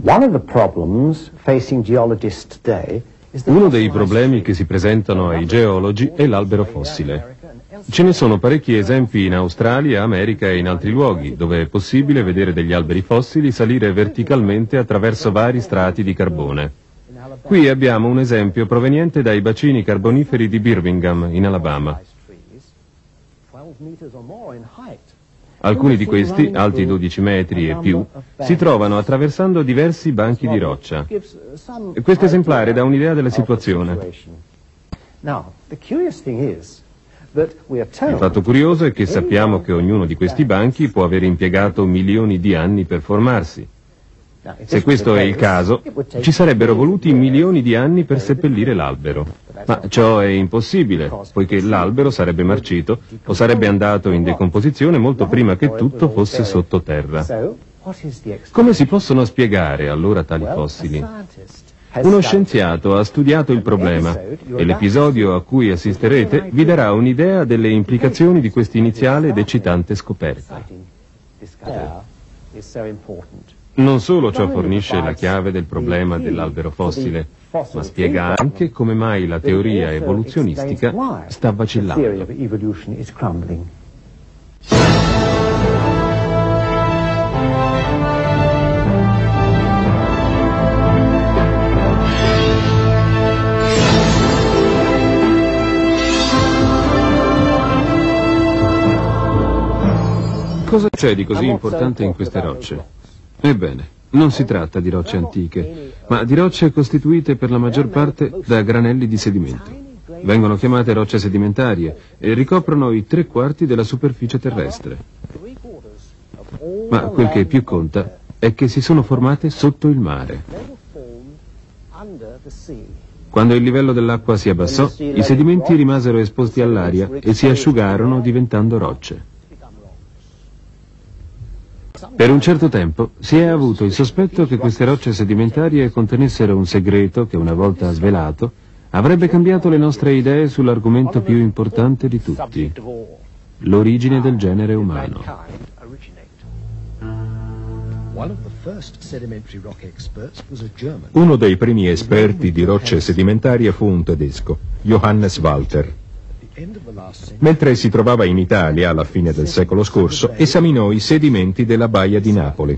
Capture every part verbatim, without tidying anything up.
Uno dei problemi che si presentano ai geologi è l'albero fossile. Ce ne sono parecchi esempi in Australia, America e in altri luoghi, dove è possibile vedere degli alberi fossili salire verticalmente attraverso vari strati di carbone. Qui abbiamo un esempio proveniente dai bacini carboniferi di Birmingham, in Alabama. Alcuni di questi, alti dodici metri e più, si trovano attraversando diversi banchi di roccia. Questo esemplare dà un'idea della situazione. Il fatto curioso è che sappiamo che ognuno di questi banchi può aver impiegato milioni di anni per formarsi. Se questo è il caso, ci sarebbero voluti milioni di anni per seppellire l'albero. Ma ciò è impossibile, poiché l'albero sarebbe marcito o sarebbe andato in decomposizione molto prima che tutto fosse sottoterra. Come si possono spiegare allora tali fossili? Uno scienziato ha studiato il problema e l'episodio a cui assisterete vi darà un'idea delle implicazioni di questa iniziale ed eccitante scoperta. Non solo ciò fornisce la chiave del problema dell'albero fossile, ma spiega anche come mai la teoria evoluzionistica sta vacillando. Cosa c'è di così importante in queste rocce? Ebbene, non si tratta di rocce antiche, ma di rocce costituite per la maggior parte da granelli di sedimento. Vengono chiamate rocce sedimentarie e ricoprono i tre quarti della superficie terrestre. Ma quel che più conta è che si sono formate sotto il mare. Quando il livello dell'acqua si abbassò, i sedimenti rimasero esposti all'aria e si asciugarono diventando rocce. Per un certo tempo si è avuto il sospetto che queste rocce sedimentarie contenessero un segreto che, una volta svelato, avrebbe cambiato le nostre idee sull'argomento più importante di tutti, l'origine del genere umano. Uno dei primi esperti di rocce sedimentarie fu un tedesco, Johannes Walter. Mentre si trovava in Italia alla fine del secolo scorso, esaminò i sedimenti della baia di Napoli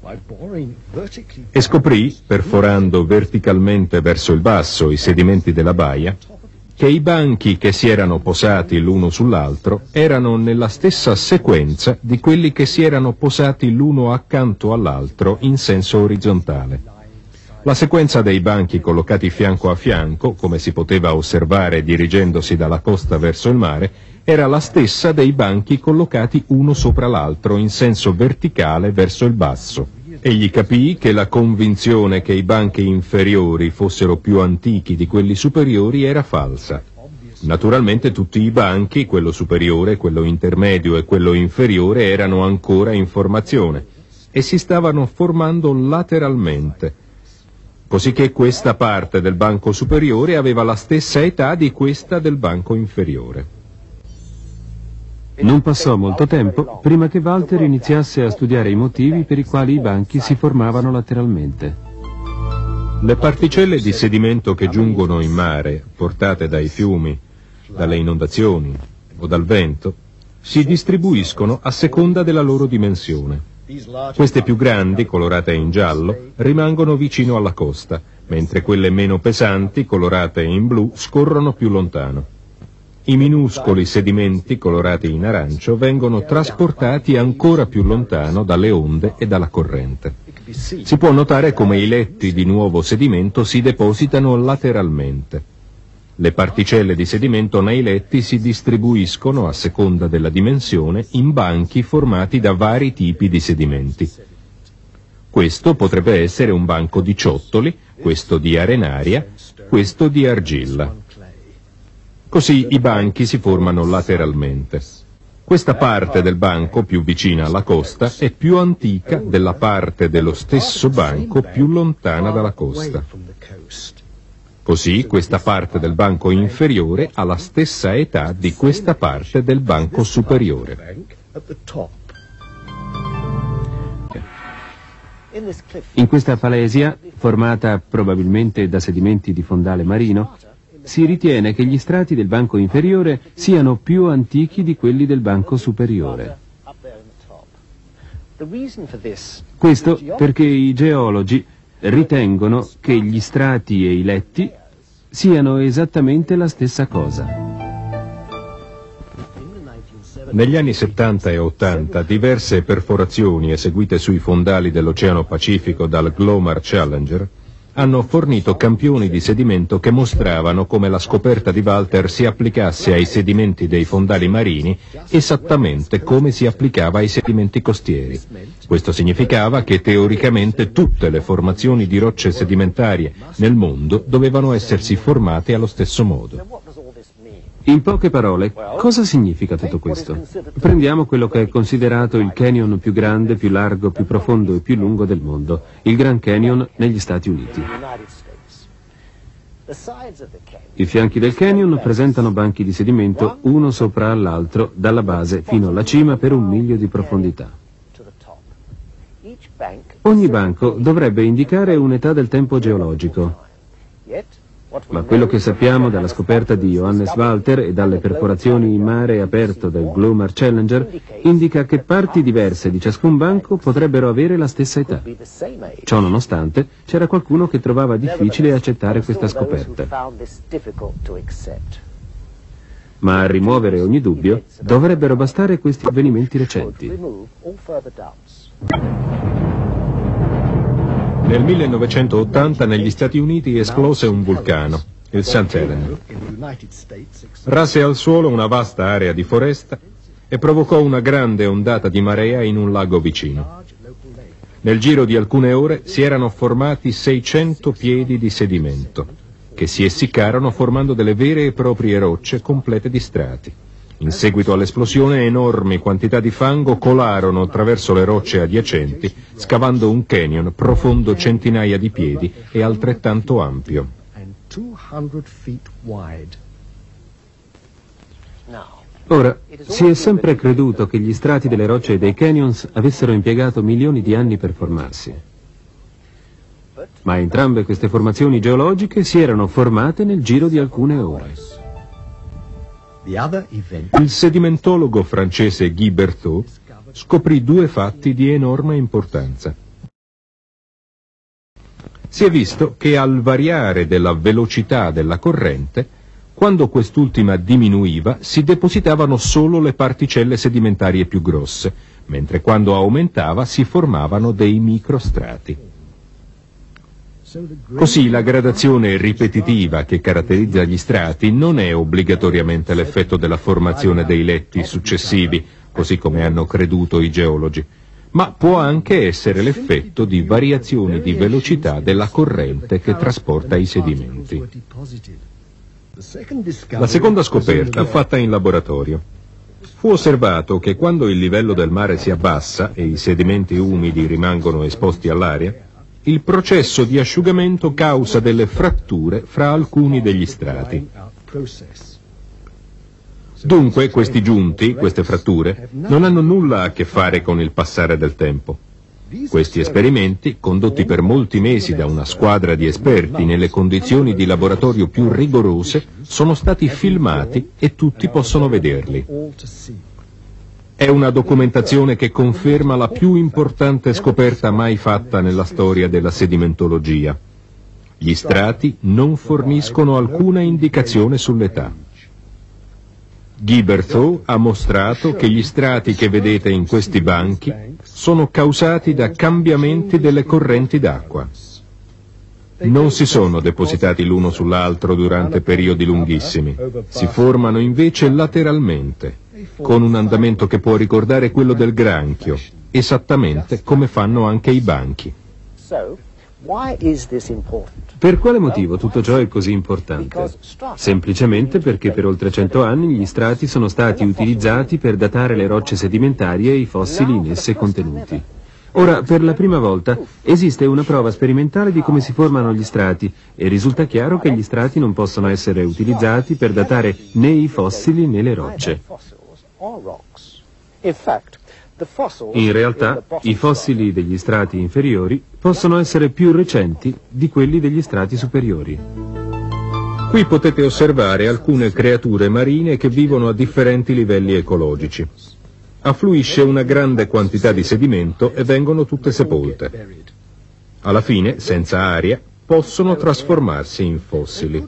e scoprì, perforando verticalmente verso il basso i sedimenti della baia, che i banchi che si erano posati l'uno sull'altro erano nella stessa sequenza di quelli che si erano posati l'uno accanto all'altro in senso orizzontale. La sequenza dei banchi collocati fianco a fianco, come si poteva osservare dirigendosi dalla costa verso il mare, era la stessa dei banchi collocati uno sopra l'altro in senso verticale verso il basso. Egli capì che la convinzione che i banchi inferiori fossero più antichi di quelli superiori era falsa. Naturalmente tutti i banchi, quello superiore, quello intermedio e quello inferiore, erano ancora in formazione e si stavano formando lateralmente, cosicché questa parte del banco superiore aveva la stessa età di questa del banco inferiore. Non passò molto tempo prima che Walter iniziasse a studiare i motivi per i quali i banchi si formavano lateralmente. Le particelle di sedimento che giungono in mare, portate dai fiumi, dalle inondazioni o dal vento, si distribuiscono a seconda della loro dimensione. Queste più grandi, colorate in giallo, rimangono vicino alla costa, mentre quelle meno pesanti, colorate in blu, scorrono più lontano. I minuscoli sedimenti, colorati in arancio, vengono trasportati ancora più lontano dalle onde e dalla corrente. Si può notare come i letti di nuovo sedimento si depositano lateralmente. Le particelle di sedimento nei letti si distribuiscono, a seconda della dimensione, in banchi formati da vari tipi di sedimenti. Questo potrebbe essere un banco di ciottoli, questo di arenaria, questo di argilla. Così i banchi si formano lateralmente. Questa parte del banco più vicina alla costa è più antica della parte dello stesso banco più lontana dalla costa. Così questa parte del banco inferiore ha la stessa età di questa parte del banco superiore. In questa falesia, formata probabilmente da sedimenti di fondale marino, si ritiene che gli strati del banco inferiore siano più antichi di quelli del banco superiore. Questo perché i geologi ritengono che gli strati e i letti siano esattamente la stessa cosa. Negli anni settanta e ottanta diverse perforazioni eseguite sui fondali dell'Oceano Pacifico dal Glomar Challenger hanno fornito campioni di sedimento che mostravano come la scoperta di Walter si applicasse ai sedimenti dei fondali marini esattamente come si applicava ai sedimenti costieri. Questo significava che teoricamente tutte le formazioni di rocce sedimentarie nel mondo dovevano essersi formate allo stesso modo. In poche parole, cosa significa tutto questo? Prendiamo quello che è considerato il canyon più grande, più largo, più profondo e più lungo del mondo, il Grand Canyon negli Stati Uniti. I fianchi del canyon presentano banchi di sedimento uno sopra l'altro dalla base fino alla cima per un miglio di profondità. Ogni banco dovrebbe indicare un'età del tempo geologico. Ma quello che sappiamo dalla scoperta di Johannes Walter e dalle perforazioni in mare aperto del Glomar Challenger indica che parti diverse di ciascun banco potrebbero avere la stessa età. Ciò nonostante, c'era qualcuno che trovava difficile accettare questa scoperta. Ma a rimuovere ogni dubbio dovrebbero bastare questi avvenimenti recenti. Nel millenovecentottanta negli Stati Uniti esplose un vulcano, il Saint Helens. Rase al suolo una vasta area di foresta e provocò una grande ondata di marea in un lago vicino. Nel giro di alcune ore si erano formati seicento piedi di sedimento, che si essiccarono formando delle vere e proprie rocce complete di strati. In seguito all'esplosione enormi quantità di fango colarono attraverso le rocce adiacenti, scavando un canyon profondo centinaia di piedi e altrettanto ampio. Ora, si è sempre creduto che gli strati delle rocce e dei canyons avessero impiegato milioni di anni per formarsi. Ma entrambe queste formazioni geologiche si erano formate nel giro di alcune ore. Il sedimentologo francese Guy Berthaud scoprì due fatti di enorme importanza. Si è visto che al variare della velocità della corrente, quando quest'ultima diminuiva, si depositavano solo le particelle sedimentarie più grosse, mentre quando aumentava si formavano dei microstrati. Così la gradazione ripetitiva che caratterizza gli strati non è obbligatoriamente l'effetto della formazione dei letti successivi, così come hanno creduto i geologi, ma può anche essere l'effetto di variazioni di velocità della corrente che trasporta i sedimenti. La seconda scoperta, fatta in laboratorio, fu osservato che quando il livello del mare si abbassa e i sedimenti umidi rimangono esposti all'aria, il processo di asciugamento causa delle fratture fra alcuni degli strati. Dunque questi giunti, queste fratture, non hanno nulla a che fare con il passare del tempo. Questi esperimenti, condotti per molti mesi da una squadra di esperti nelle condizioni di laboratorio più rigorose, sono stati filmati e tutti possono vederli. È una documentazione che conferma la più importante scoperta mai fatta nella storia della sedimentologia. Gli strati non forniscono alcuna indicazione sull'età. Guy Berthaud ha mostrato che gli strati che vedete in questi banchi sono causati da cambiamenti delle correnti d'acqua. Non si sono depositati l'uno sull'altro durante periodi lunghissimi, si formano invece lateralmente, con un andamento che può ricordare quello del granchio, esattamente come fanno anche i banchi. Per quale motivo tutto ciò è così importante? Semplicemente perché per oltre cento anni gli strati sono stati utilizzati per datare le rocce sedimentarie e i fossili in esse contenuti. Ora, per la prima volta, esiste una prova sperimentale di come si formano gli strati e risulta chiaro che gli strati non possono essere utilizzati per datare né i fossili né le rocce. In realtà, i fossili degli strati inferiori possono essere più recenti di quelli degli strati superiori. Qui potete osservare alcune creature marine che vivono a differenti livelli ecologici. Affluisce una grande quantità di sedimento e vengono tutte sepolte. Alla fine, senza aria, possono trasformarsi in fossili.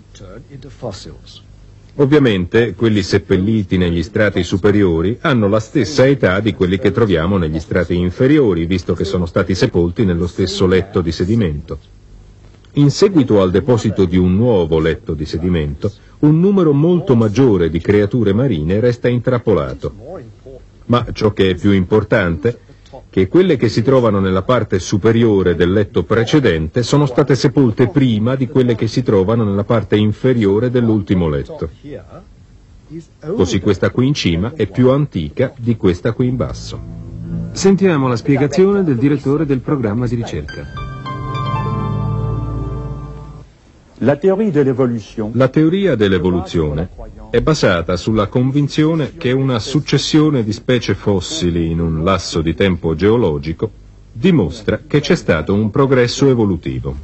Ovviamente, quelli seppelliti negli strati superiori hanno la stessa età di quelli che troviamo negli strati inferiori, visto che sono stati sepolti nello stesso letto di sedimento. In seguito al deposito di un nuovo letto di sedimento, un numero molto maggiore di creature marine resta intrappolato. Ma ciò che è più importante è che quelle che si trovano nella parte superiore del letto precedente sono state sepolte prima di quelle che si trovano nella parte inferiore dell'ultimo letto. Così questa qui in cima è più antica di questa qui in basso. Sentiamo la spiegazione del direttore del programma di ricerca. La teoria dell'evoluzione è basata sulla convinzione che una successione di specie fossili in un lasso di tempo geologico dimostra che c'è stato un progresso evolutivo.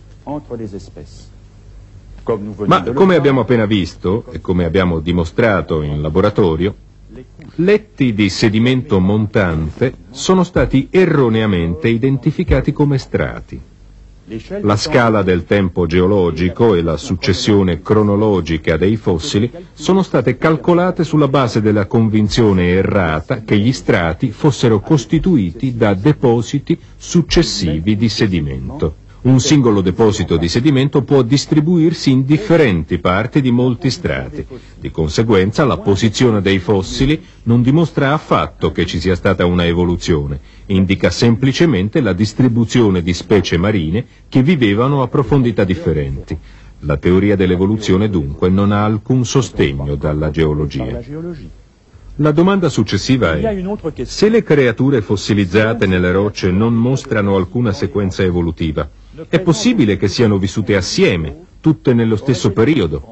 Ma come abbiamo appena visto e come abbiamo dimostrato in laboratorio, letti di sedimento montante sono stati erroneamente identificati come strati. La scala del tempo geologico e la successione cronologica dei fossili sono state calcolate sulla base della convinzione errata che gli strati fossero costituiti da depositi successivi di sedimento. Un singolo deposito di sedimento può distribuirsi in differenti parti di molti strati. Di conseguenza, la posizione dei fossili non dimostra affatto che ci sia stata una evoluzione, indica semplicemente la distribuzione di specie marine che vivevano a profondità differenti. La teoria dell'evoluzione dunque non ha alcun sostegno dalla geologia. La domanda successiva è: se le creature fossilizzate nelle rocce non mostrano alcuna sequenza evolutiva, è possibile che siano vissute assieme, tutte nello stesso periodo?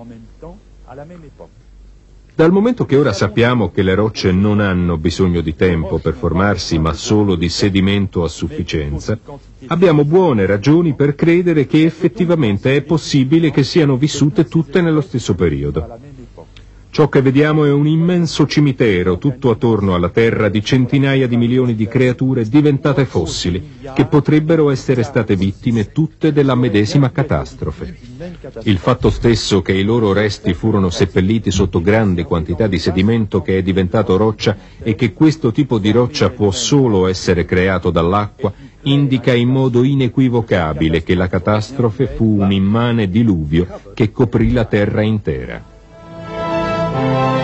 Dal momento che ora sappiamo che le rocce non hanno bisogno di tempo per formarsi, ma solo di sedimento a sufficienza, abbiamo buone ragioni per credere che effettivamente è possibile che siano vissute tutte nello stesso periodo. Ciò che vediamo è un immenso cimitero tutto attorno alla Terra di centinaia di milioni di creature diventate fossili, che potrebbero essere state vittime tutte della medesima catastrofe. Il fatto stesso che i loro resti furono seppelliti sotto grandi quantità di sedimento che è diventato roccia e che questo tipo di roccia può solo essere creato dall'acqua, indica in modo inequivocabile che la catastrofe fu un immane diluvio che coprì la Terra intera.